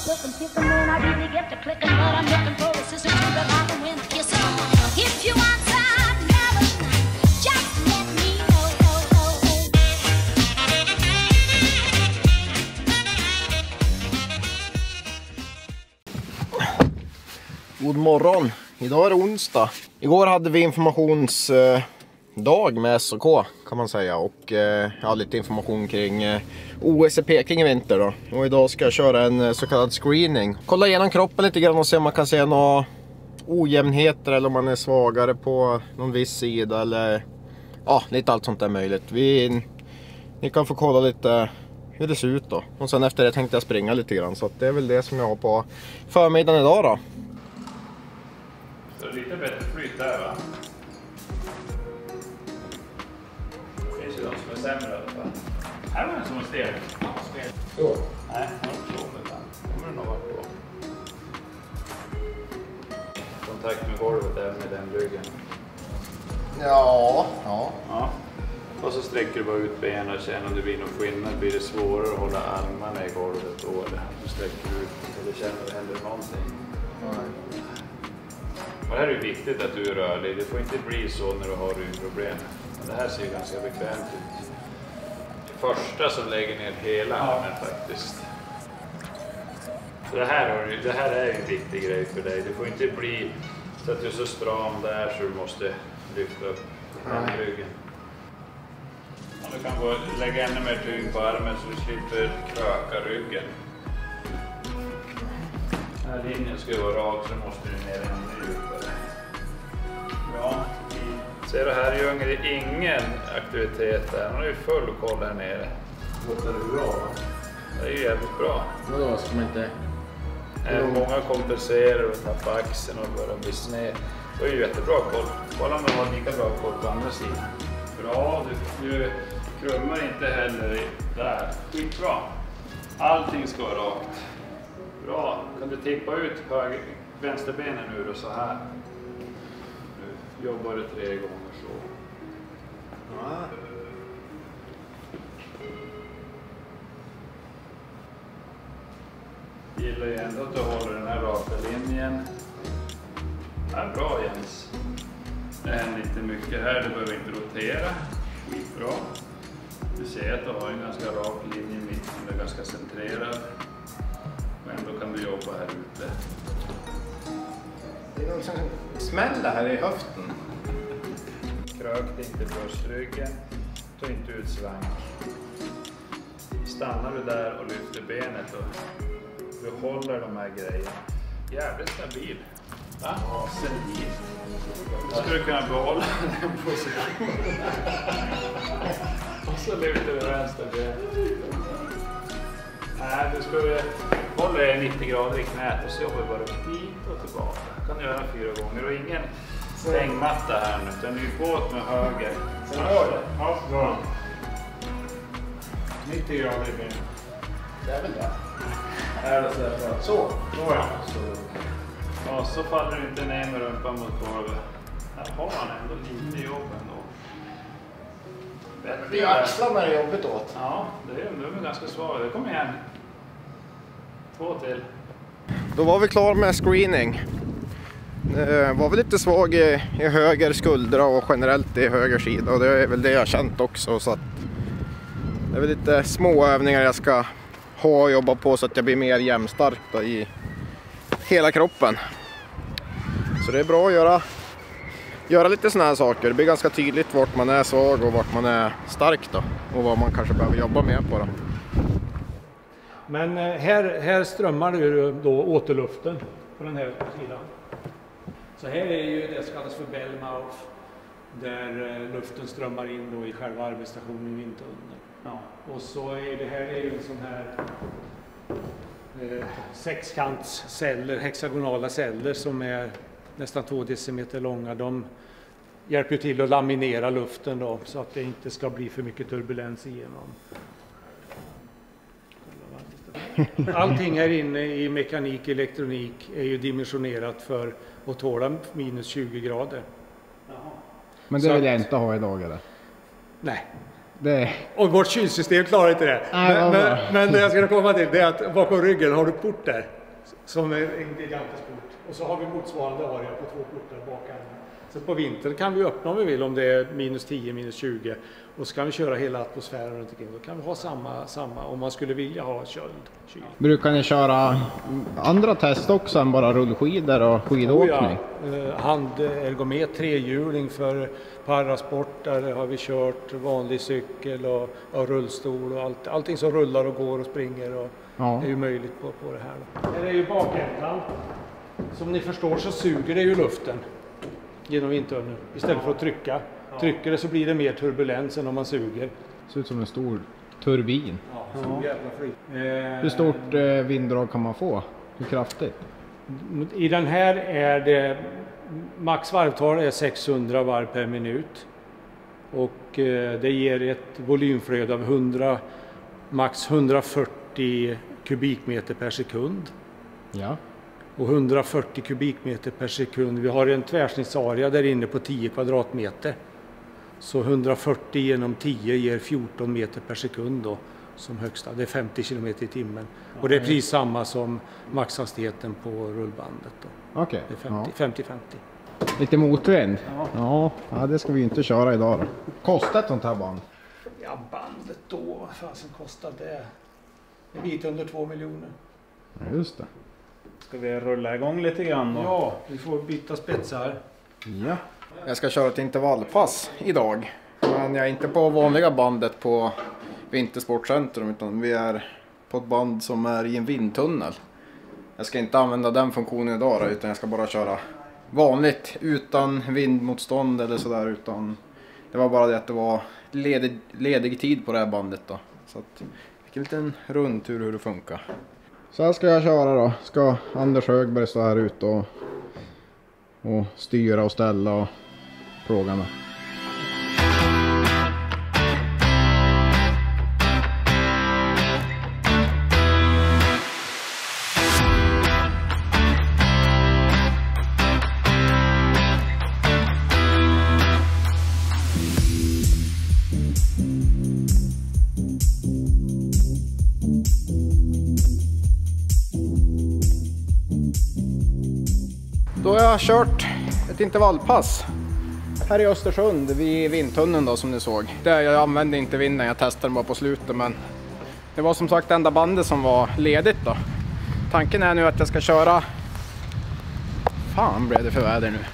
looking, picking when I really get to clicking. What I'm looking for is sister to the life and when kissing. If you want some nervous night, just let me know. God morgon, idag är det onsdag. Igår hade vi informationsdag med SOK kan man säga. Och ja, lite information kring OS i Peking i vinter då. Och idag ska jag köra en så kallad screening. Kolla igenom kroppen lite grann och se om man kan se några ojämnheter. Eller om man är svagare på någon viss sida. Eller ja, lite allt sånt är möjligt. Ni kan få kolla lite hur det ser ut då. Och sen efter det tänkte jag springa lite grann. Så att det är väl det som jag har på förmiddagen idag då. Så lite bättre flyt där va? Det finns ju de som är sämre i alla fall. Här var en som är stel. Jo. Nej, han har inte så utan kommer det nog vara på. Kontakt med golvet även med den ryggen. Ja. Och så sträcker du bara ut benen och känner om det blir någon skillnad. Blir det svårare att hålla armarna i golvet då? Eller du sträcker ut eller känner att det händer någonting. Nej. Och det här är viktigt att du är rörlig. Det får inte bli så när du har ryggproblem. Men det här ser ju ganska bekvämt ut. Det första som lägger ner hela armen faktiskt. Så det här är en viktig grej för dig. Det får inte bli så att du är så stram där så du måste lyfta upp ryggen. Och du kan lägga ännu mer tyngd på armen så du slipper kröka ryggen. Den här linjen ska ju vara rak så måste du ner ännu djupare. Ja, ser du här Ljung, det är ingen aktivitet där. Han har ju full koll här nere. Låter det bra? Det är ju jävligt bra. Vadå, ska man inte... Många kompenserar och tappar axeln och börjar bli sned. Det är ju jättebra koll. Kolla om du har lika bra koll på andra sidan. Bra, du krummar inte heller där. Skitbra. Allting ska vara rakt. Bra. Kan du tippa ut vänsterbenen nu då så här. Nu jobbar du 3 gånger så. Ja. Gillar ju ändå att du håller den här raka linjen. Ja, bra Jens. Det händer inte mycket här, du behöver inte rotera. Skitbra. Du ser att du har en ganska rak linje i mitten, du är ganska centrerad. Och ändå kan du jobba här ute. Det är någon som smäller här i höften. Krök inte bröstryggen. Ta inte ut svank. Stannar du där och lyfter benet och du håller de här grejerna. Jävligt stabil. Va? Ja, stabil. Då skulle du kunna behålla den positionen. Och så lyfter du vänster ben. Nej, du skulle hålla dig 90 grader i knät och så jobbar du bara dit och tillbaka. Det kan du göra 4 gånger och ingen stängmatta här nu, utan du är båt med höger. Sen har du. Ja, bra. 90 grader i ben. Det är väl det. Så, då ja. Ja, så faller du inte ner med rumpan mot golvet. Här har han ändå lite jobb ändå. Det är axlarna är jobbigt åt. Ja, det är ganska svag. Det kommer igen. 2 till. Då var vi klar med screening. Var väl lite svag i höger skuldra och generellt i höger sida. Och det är väl det jag har känt också. Så att det är väl lite små övningar jag ska ha och jobba på så att jag blir mer jämnstark då i hela kroppen. Så det är bra att göra lite såna här saker. Det blir ganska tydligt vart man är svag och vart man är stark då. Och vad man kanske behöver jobba mer på då. Men här strömmar det ju då återluften på den här sidan. Så här är ju det som kallas för bell mouth. Där luften strömmar in då i själva arbetsstationen i vindtunneln. Ja. Och så är det här är ju en sån här sexkantsceller, hexagonala celler som är nästan 2 decimeter långa. De hjälper till att laminera luften då, så att det inte ska bli för mycket turbulens igenom. Allting här inne i mekanik, elektronik är ju dimensionerat för att tåla minus 20 grader. Men det vill jag inte ha idag eller? Nej. Det... Och vårt kylsystem klarar inte det. Men det jag ska komma till det är att bakom ryggen har du port där. som är en gigantisk port. Och så har vi motsvarande area på 2 portar bakänden. Så på vintern kan vi öppna om vi vill, om det är minus 10, minus 20. Och så kan vi köra hela atmosfären runt omkring. Då kan vi ha samma om man skulle vilja ha kyl. Brukar ni köra andra test också än bara rullskidor och skidåkning? Handergomet, trehjuling för parasport, där har vi kört vanlig cykel och rullstol och allting som rullar och går och springer och är ju möjligt på det här. Då. Det är ju bakändan. Som ni förstår så suger det ju luften genom vindtunneln istället för att trycka. Trycker det så blir det mer turbulens än om man suger. Det ser ut som en stor turbin. Ja, så jävla fri. Hur stort vinddrag kan man få? Hur kraftigt? I den här är det max varvtal är 600 varv per minut. Och det ger ett volymflöde av max 140 kubikmeter per sekund. Ja. Och 140 kubikmeter per sekund. Vi har en tvärsnittsarea där inne på 10 kvadratmeter. Så 140 genom 10 ger 14 meter per sekund då, som högsta. Det är 50 kilometer i timmen. Och det är precis samma som maxhastigheten på rullbandet då. Okej. Det är 50-50. Lite motvind? Ja, det ska vi inte köra idag då. Kostar ett sånt här band? Ja, bandet då, vad fasen kostar det? En bit under 2 miljoner. Ja, just det. Ska vi rulla igång lite grann då? Ja, vi får byta spetsar. Ja. Jag ska köra ett intervallpass idag. Men jag är inte på vanliga bandet på Vintersportcentrum, utan vi är på ett band som är i en vindtunnel. Jag ska inte använda den funktionen idag då, utan jag ska bara köra vanligt utan vindmotstånd eller sådär. Utan det var bara det att det var ledig tid på det här bandet då. Så att jag fick en liten rundtur hur det funkar. Så här ska jag köra då. Ska Anders Högberg stå här ute och styra och ställa och fråga mig. Då har jag kört ett intervallpass här i Östersund vid vindtunneln då, som ni såg. Jag använde inte vinden, jag testade bara på slutet, men det var som sagt det enda bandet som var ledigt då. Tanken är nu att jag ska köra... Fan blev det för väder nu?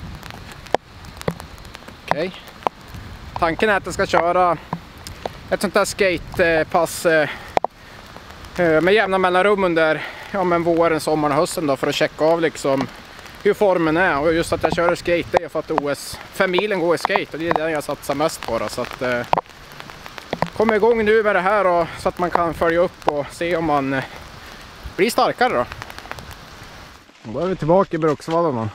Okej. Tanken är att jag ska köra ett sånt här skatepass med jämna mellanrum under våren, sommaren och hösten då, för att checka av liksom hur formen är. Och just att jag kör skate är för att OS-familien går i skate, och det är det jag satsar mest på då. Så att kommer igång nu med det här och, så att man kan följa upp och se om man blir starkare då. Då är vi tillbaka i Bruksvallarna.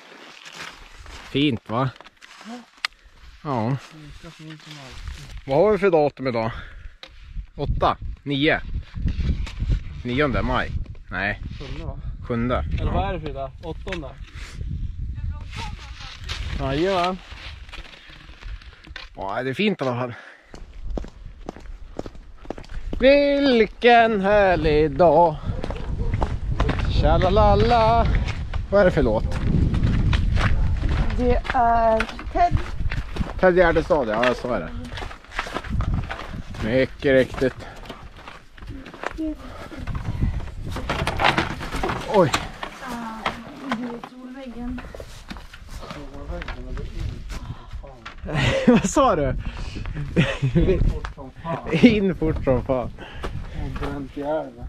Fint va? Ja. Vad har vi för datum idag? 8? 9? 9 maj? Nej. 7. Eller vad är det för idag? 8? Jajamän. Ja, det är fint i alla fall. Vilken härlig dag. Tjalalala. Vad är det för låt? Det är Ted. Ted Gärdestad, ja så är det. Mycket riktigt. Oj. Solväggen. Vad sa du? In fort som fan. Bränt i älven.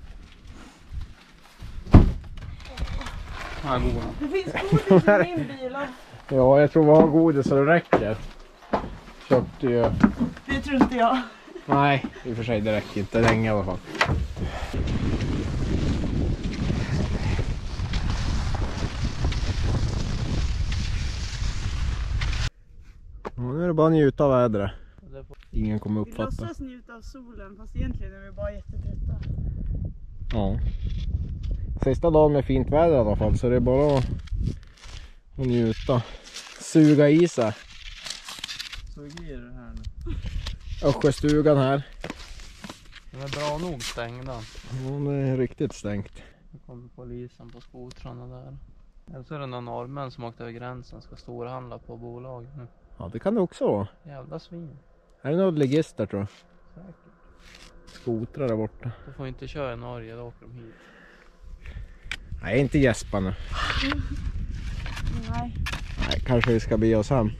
Det finns godis i min bil. Ja, jag tror vi har godis så det räcker. Köpte ju... Det tror inte jag. Nej, i och för sig det räcker inte länge i alla fall. Nu är det bara att njuta av vädret. Ingen kommer Vi uppfatta. låtsas njuta av solen, fast egentligen är vi bara jättetrötta. Ja. Sista dagen med fint väder i alla fall, så det är bara att njuta. Suga i sig. Sug i det här nu. Östgöstugan här. Den är bra nog stängd. Ja, det är riktigt stängt. Nu kommer polisen på skotrarna där. Eller så är det några norrmän som åkte över gränsen ska storhandla på bolag nu. Ja, det kan det också vara. Jävla svin. Är det något ligister tror jag? Säkert. Skotrar där borta. Du får inte köra i Norge, då åker de hit. Nej, inte gäspa nu. Nej. Nej, kanske vi ska bege oss hem.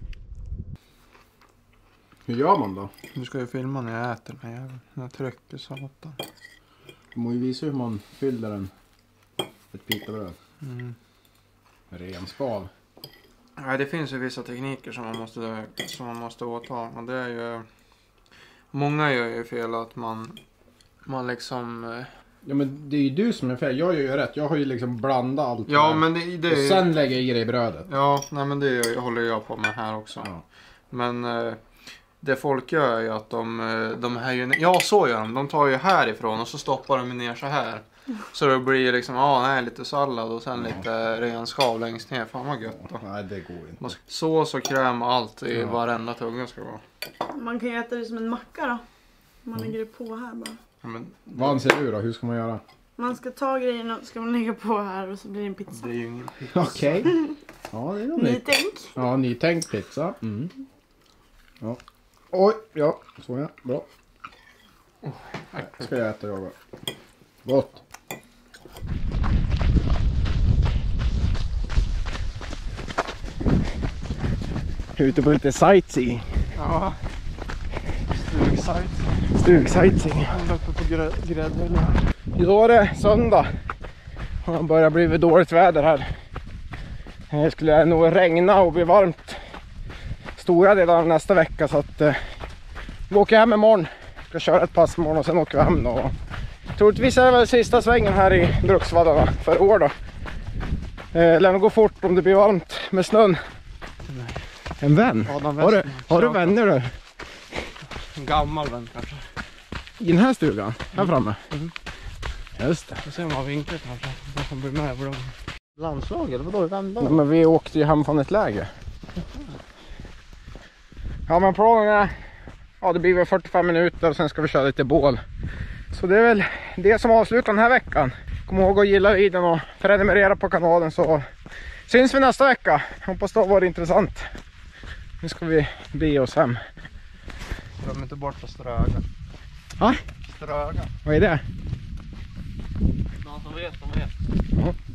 Hur gör man då? Nu ska jag filma när jag äter den här jäveln. När jag trycker satan. Du måste ju visa hur man fyller ett pitabröd. Mm. Renskav. Nej, det finns ju vissa tekniker som man måste åta. Och det är ju... Många gör ju fel att man liksom... Ja, men det är ju du som är fel. Jag gör ju rätt. Jag har ju liksom blandat allt. Ja, här. men det Och sen lägger jag i det i brödet. Ja, nej men det håller jag på med här också. Ja. Men det folk gör är ju att de här ju... Ja, så gör de. De tar ju härifrån och så stoppar de ner så här. Så det blir liksom, lite sallad och sen lite renskav längst ner. Fan vad gött då. Nej, det går inte. Sås och kräm och allt i varenda tugga ska vara. Man kan ju äta det som en macka då. Man lägger det på här bara. Ja, men Vad anser du då? Hur ska man göra? Man ska ta grejerna och ska man lägga på här och så blir det en pizza. det är ju ingen pizza. Okej. Ja, det är nog nytt. Nytänk. Ja, nytänkt pizza. Mm. Ja. Oj, ja. Så ja. Bra. Ska jag äta jag bara. Gott. Ute på lite sightseeing. Ja. Stugsightseeing. Stugsightseeing. Uppe på gräddhyllan. Idag är det söndag. Och det börjar bli dåligt väder här. Det skulle nog regna och bli varmt stora delar av nästa vecka. Så att vi åker hem imorgon. Ska köra ett pass imorgon och sen åker vi hem då. Troligtvis är det väl sista svängen här i Bruksvallarna för år då. Lär nog gå fort om det blir varmt med snön. En vän? Har du vänner där? En gammal vän kanske. I den här stugan? Här framme? Mm. Just det. Vi ser om han vinkar kanske. Jag kan bli med på dem. Landslag eller vadå? Vem då? Nej, men vi åkte ju hem från ett läger. Ja, men planen är... Ja, det blir väl 45 minuter och sen ska vi köra lite bål. Så det är väl det som avslutar den här veckan. Kom ihåg att gilla videon och prenumerera på kanalen så syns vi nästa vecka. Hoppas det har varit intressant. Nu ska vi bege oss hem. Glöm inte bort att ströga. Ja? Ströga. Vad är det? Någon som vet, de vet. Ja.